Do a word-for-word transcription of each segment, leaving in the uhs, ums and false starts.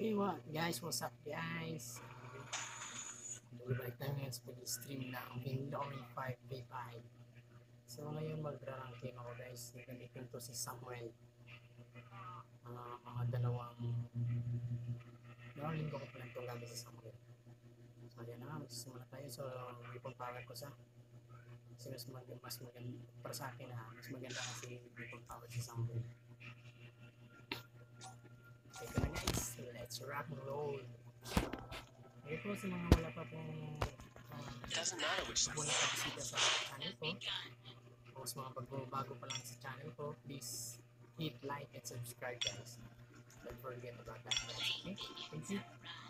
Hey what guys, what's up guys? Balik tayo ngayon sa pag-stream ng Windows five v five. So ngayon magra-ranking ako guys. Gamitin to si Samuel. Uh, mga dalawang dalawang linggo ko pala itong gamit si Samuel. So yan na nga, magsisimula tayo. So weapon power ko sa kasi mas maganda, mas maganda para sa akin ha, mas maganda kasi weapon power si Samuel. Okay ka na guys, let's rock and roll. Okay po sa mga wala pa pong uh, wala pa bisita sa channel ko o sa mga bago-bago pa lang sa channel ko, please hit like and subscribe guys. Don't forget about that guys. Okay, thank you.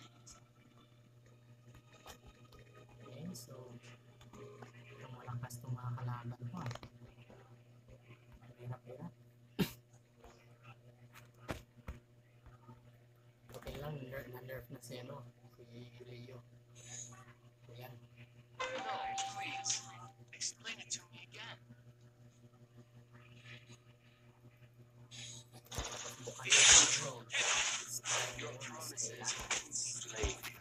Okay, so itong malakas itong mga kalaban ko ah. Hirap-hirap. Okay lang, na-nerf na si ano, si Leo. Ayan. No, please. Explain it to me again. Bukan The control. Your promises slave you.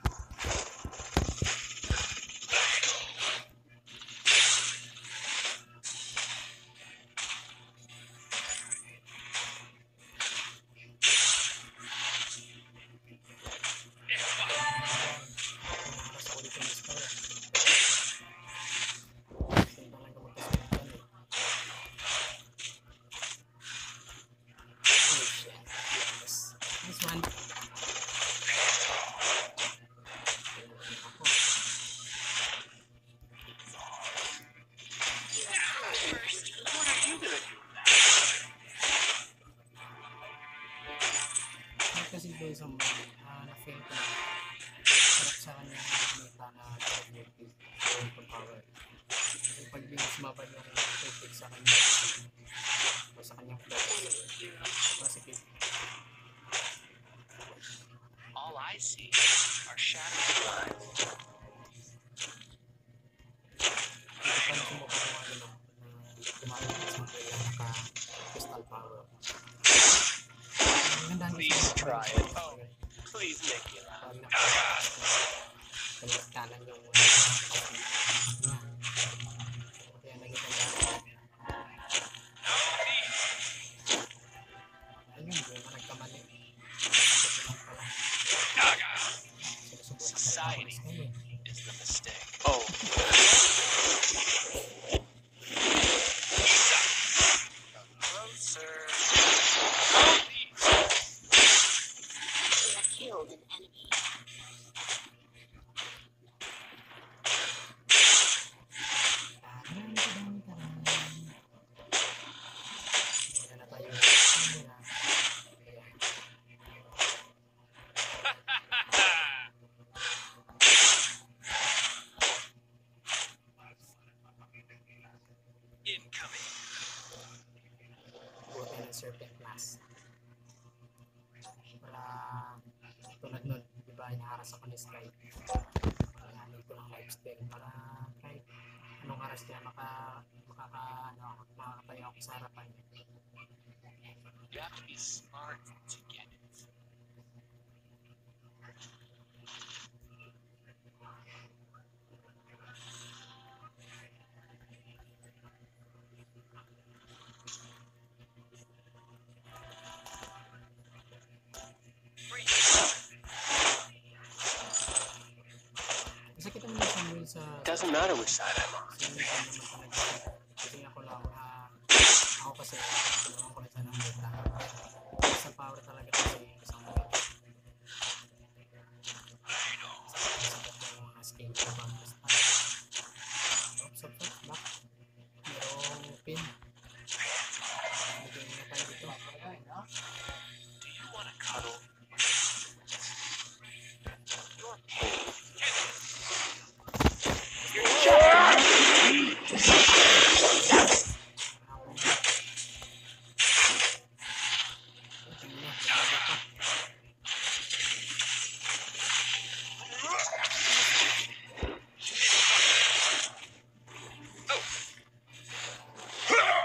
Kasi guys, ang uh, na-fail ko lang sarap sa kanya nakita na weapon power. Kasi pag binismabad yung perfect sa kanya o sa kanyang positive. All I see are shadows lines. Hindi pa na sumuka ng mga gano'n na gumamit sa mga naka-crystal power. Please try it. Oh, please make me laugh. Kalilas kanan yung kaya naging ayun, hindi mo nagkamali. Society is the mistake. Oh. Closer. Killed an enemy. Incoming. Buti ng Serpent Class. Para tulad nun, di ba, inaharas ako ni Sky. Kailangan ko ng lifestyle para kahit anong haras niya, maka, makaka, ano, makakatayo ako sa harapan. You have to be smart to get it. Kasi kita mo na Samuel sa... Doesn't matter which side I'm on. Kasi hindi naman talaga. Kasi ako lang, uh, ako kasi, tulungan ko na siya ng meta. Sa power talaga kasi Samuel. Sa mga skill ko ba? Oops, oops, oops, back. Merong pin. Bigyan na tayo dito. Do you want to cuddle? Your pain. You're just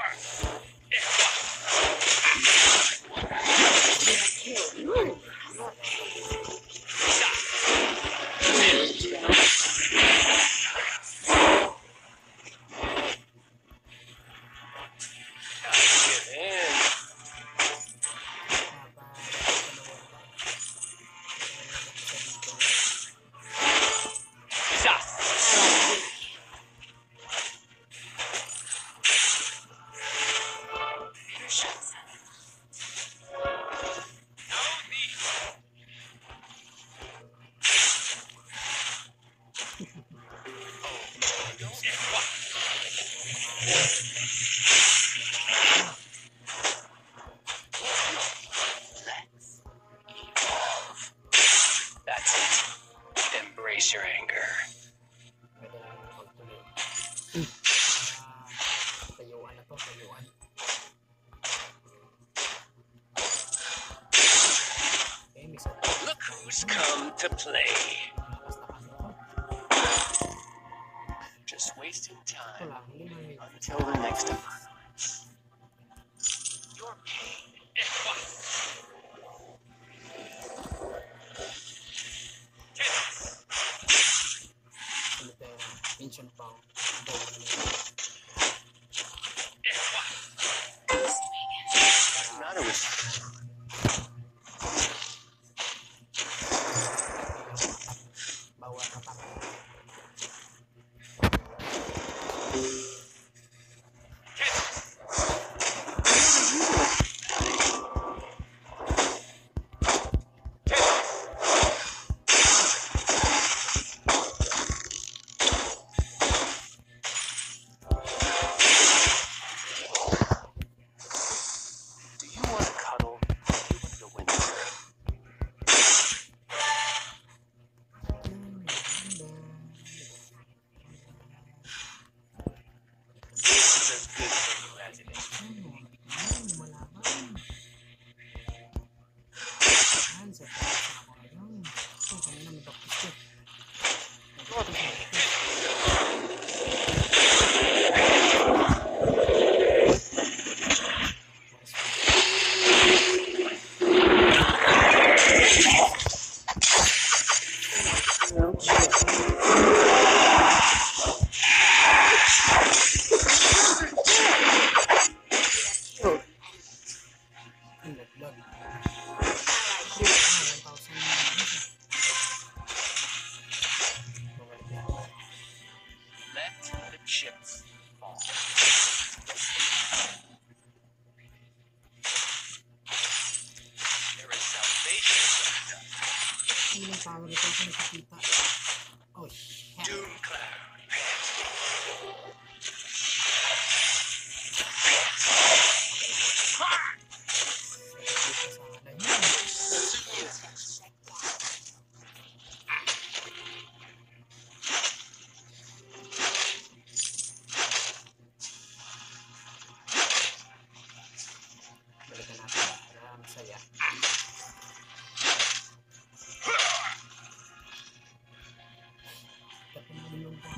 Buwan. Okay, may sa Look who's come to play. lakas na kasi ito. Just wasting Ito time lang, hindi man may until the next time. Your pain. cemetery, ancient pang Not a wish. bawal kapak. Do you want to cuddle with the winter? This is as good for you as it is. Ano, lumalaban. Yan, sa taas na ako ngayon. Ito, kanina may baktis ko. Your pain. Ang laglag. Ah, one thousand. Bumalik na ako. Let the chips fall. There is salvation. Hindi ng power ito ito nakikita. Oh, shit. Doom cloud. Balikan natin para masaya. Tapos mo pa.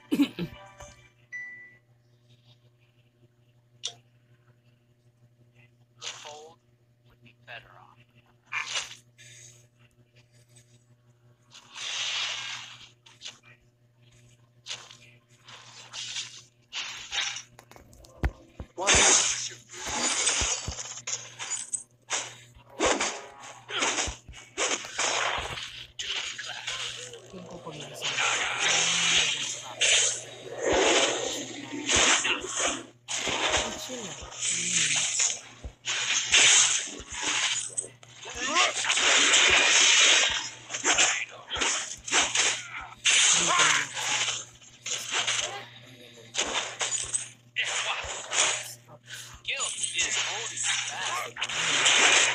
The fold would be better off. One is your Yung ko pag nasa. Ang chill na. guilt is holding you back.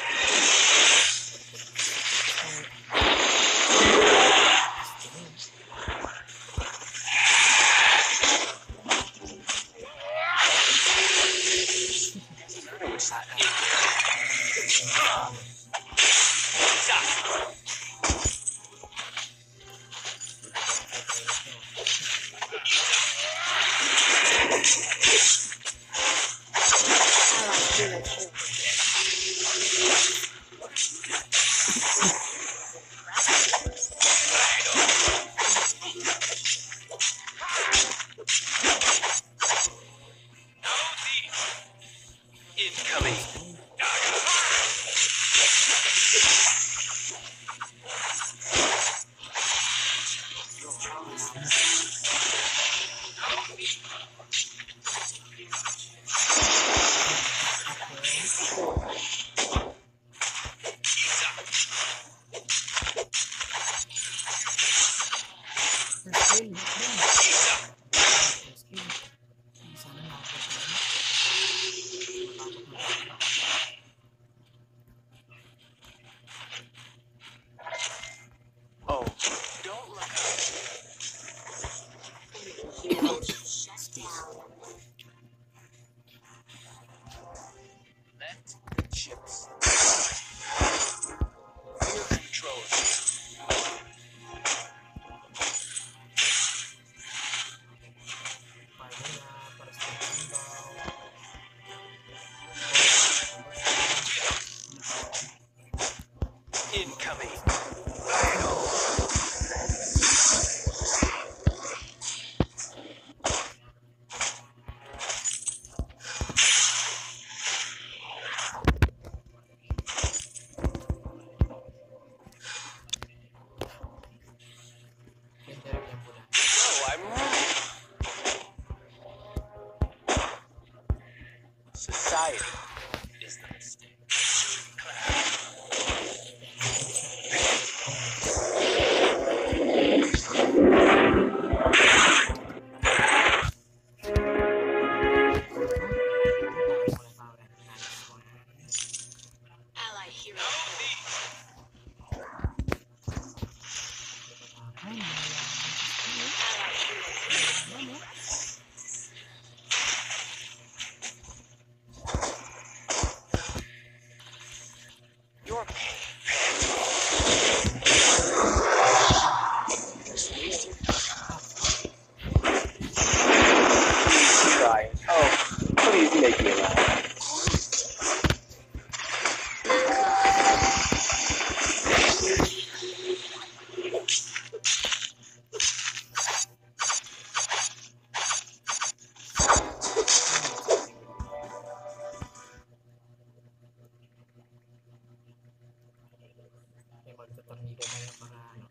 Incoming. First kill, first kill. Sana nakapos na. Matapos na. Society is the mistake. Ally hero. Ally hero. Your pain. Trying. Oh, please make me laugh. May magtatornilyo tayo para ano,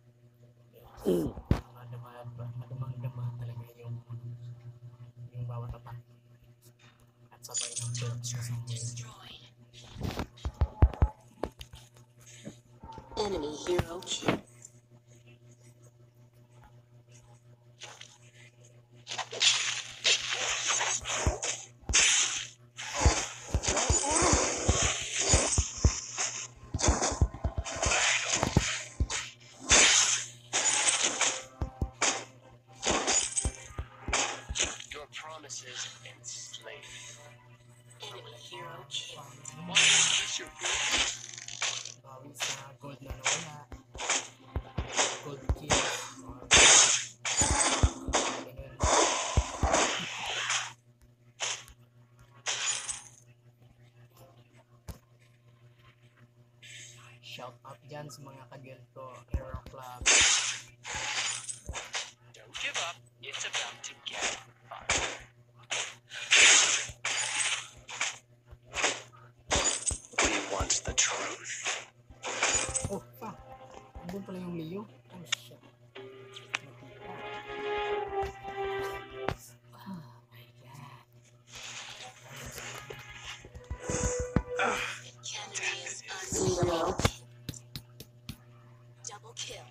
madama- madamang-dama talaga yung yung bawat attack. At sabay ng perks kasama yun. Destroyed. Enemy hero kill. Your promises enslaved. Enemy hero kill. Why is this your business? Bawi sa gold na nawala. Gold kill. Or ganun. Shout out dyan sa mga kaganto Hero Club. Don't give up. It's about to get fun. He wants the truth. Oh, fuck. Andun pala yung Leo. Oh, shit. Nakita. Oh, my God. Candidates zero. Double kill.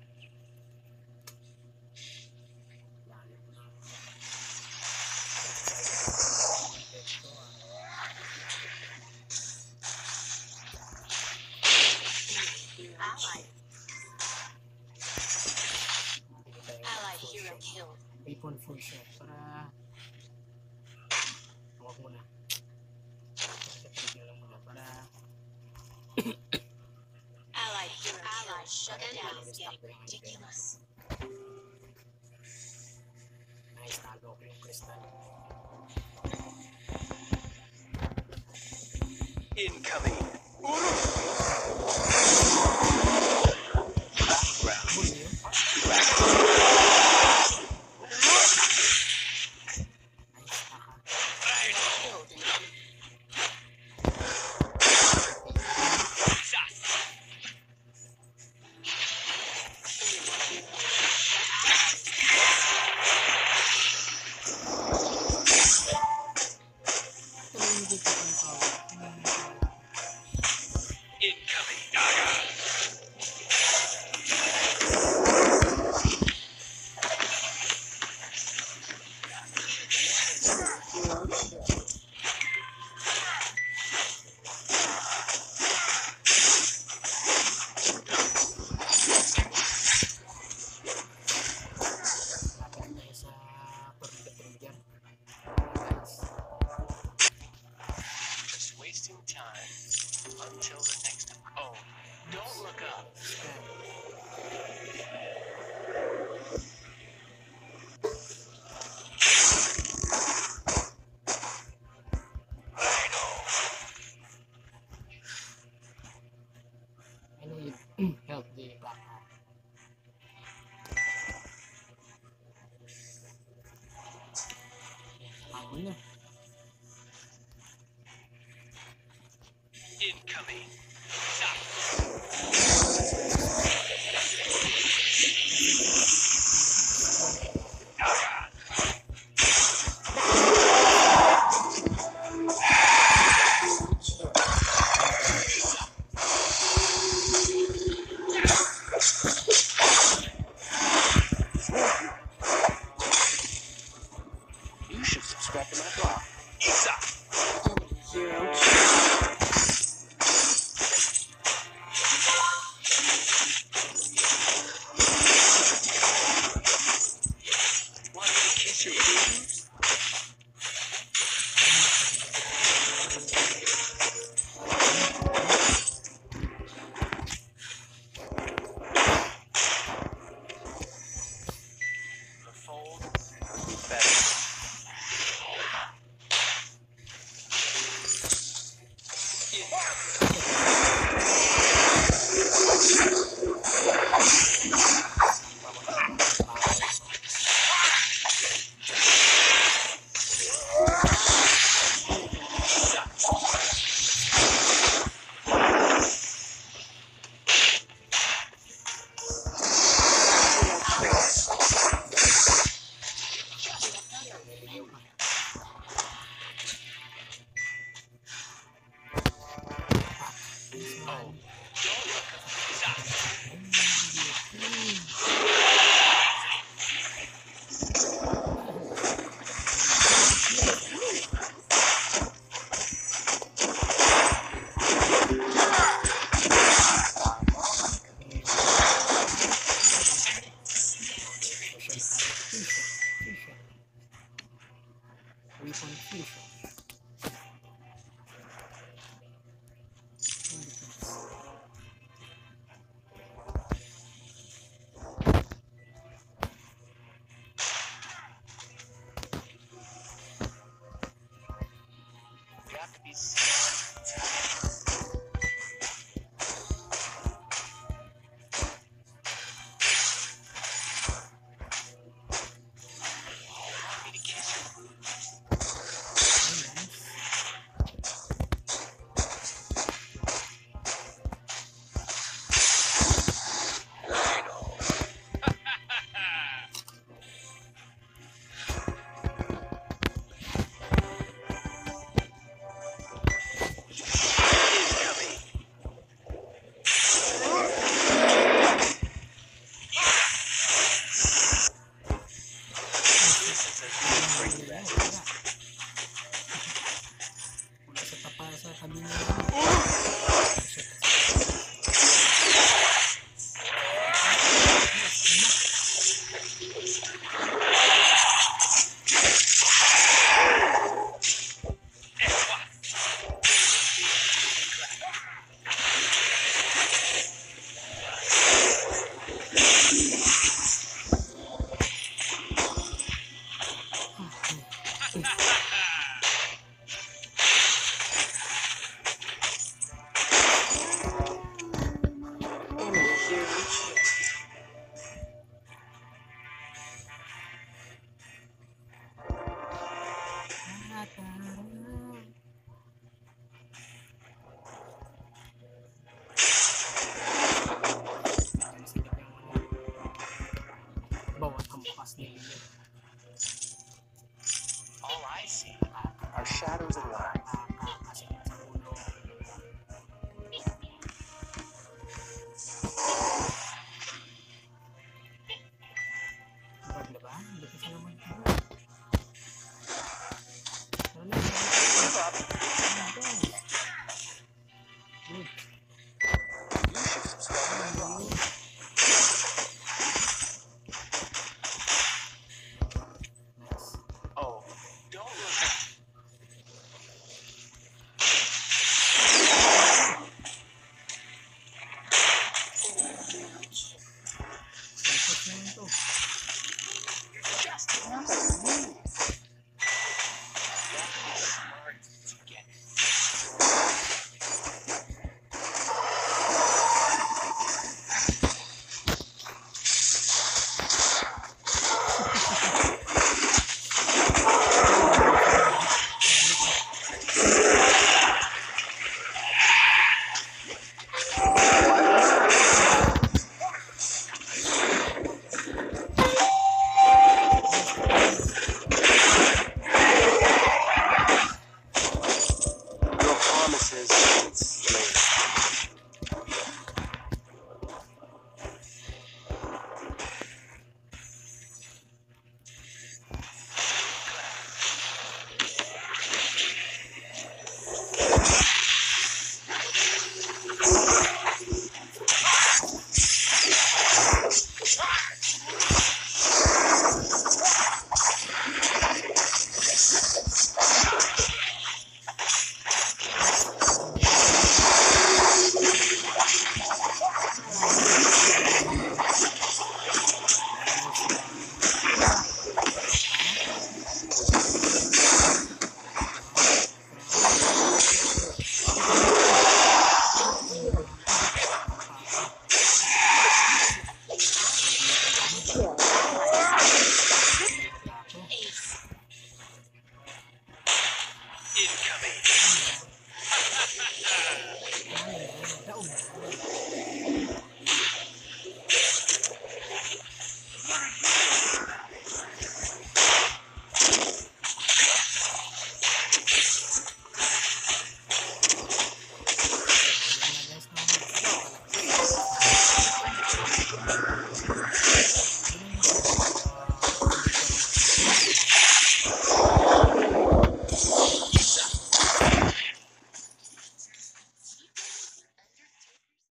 Ally. Ally hero kill. Weapon fusion para huwag muna. Pagkatigil lang muna para Ally hero Ally shut down. Getting ridiculous. nice tago ko yung crystal. Incoming. Background. Huli yun. Nice taka. Killed an enemy. Ito yung hindi ko ang power. Incoming. Naga. Lapit tayo sa Tornado Trigger. Guys. Just wasting time until the next. Oh, don't look up. I need help the back. Ako na. Incoming. Naga. have to be smart. Want me to kiss you? Wala sa tapa sa tabi niya. Bawat hampas nila. All I see Are shadows and lines. Nakakasakit sa ulo. Bag na ba? Hindi kasi naman ito. Ano na? Good. You should subscribe to my blog. Nice. Oh, don't look at Tapos na yun to. just enough of me. You have to be smart to get it. Your promises enslaved. Incoming. Daog.